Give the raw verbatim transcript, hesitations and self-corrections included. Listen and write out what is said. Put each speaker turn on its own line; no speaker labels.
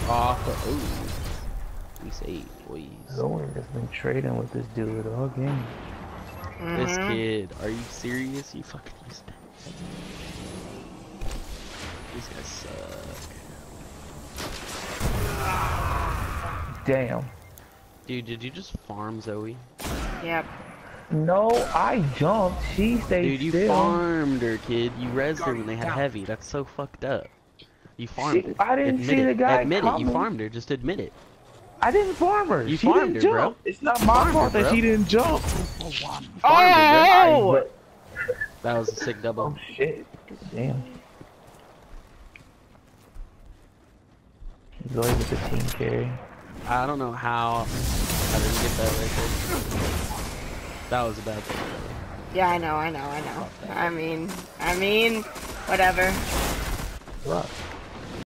off. Ooh. We say, boys.
Zoe has been trading with this dude all game.
Mm-hmm.
This kid, are you serious? You fucking used that. These guys suck.
Damn.
Dude, did you just farm Zoe?
Yep.
No, I jumped. She stayed
Dude, you
still.
farmed her, kid. You rezzed her when they had heavy. That's so fucked up. You farmed
She,
her.
I didn't
admit
see
it.
the guy
Admit
coming.
it. You farmed her. Just admit it.
I didn't farm her.
You
she
farmed
didn't
her,
jump.
bro.
It's not my
Farmed
fault
her,
that
bro.
she didn't jump.
Farmed her,
Oh!
But,
That was a sick double.
oh shit. Damn. Zoe with the team carry.
I don't know how I didn't get that right there. That was a bad thing.
Yeah, I know, I know, I know. I mean, I mean, whatever.
What?